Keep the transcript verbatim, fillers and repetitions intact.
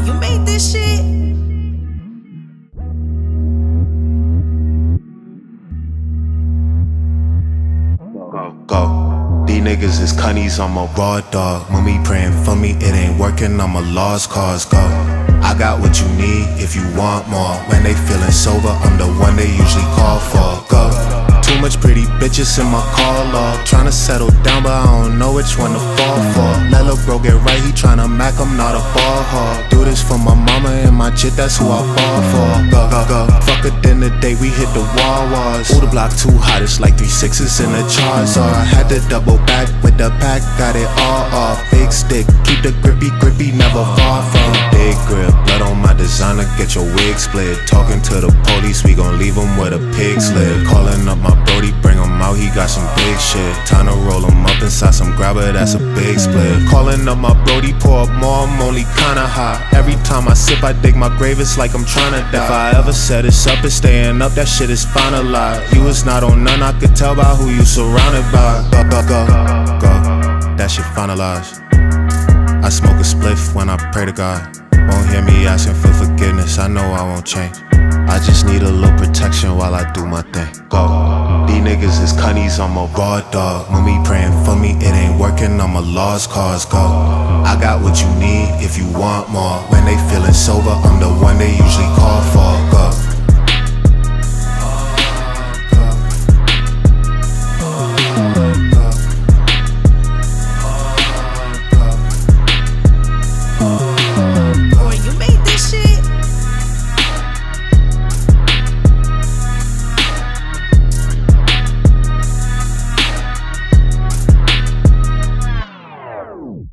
You made this shit? Go, go. These niggas is cunnies, I'm a raw dog. Mommy praying for me, it ain't working, I'm a lost cause. Go. I got what you need if you want more. When they feeling sober, I'm the one they usually call for. Go. Too much pretty bitches in my call log. Tryna settle down, but I don't know which one to fall for. Let lil' bro get right, he tryna mac, I'm not a ball hog. Do this for my mama and my chick, that's who I fall for. Go, go, go. Fuck it, then the day we hit the wall was. Ooh, the block too hot, it's like three sixes in the charts. So I had to double back with the pack, got it all off. Big stick, keep the grippy, grippy, never far from. Big grip, blood on my designer, get your wig split. Talking to the police, we gon' leave him with a pig slip. Calling up my brody, bring him out, he got some big shit. Time to roll him up inside some grabber, that's a big split. Calling up my brody, pour up more, I'm only kinda high. Every time I sip, I dig my grave, it's like I'm tryna die. If I ever said it's up, it's staying up, that shit is finalized. You is not on none, I could tell by who you surrounded by. Go, go, go, go, that shit finalized. I smoke a spliff when I pray to God. Won't hear me asking for forgiveness, I know I won't change. I just need a little protection while I do my thing. Go. These niggas is cunnies, I'm a raw dog. Mommy praying for me, it ain't working, I'm a lost cause. Go. I got what you need if you want more. When they feeling sober, I'm the one they usually call for. Go.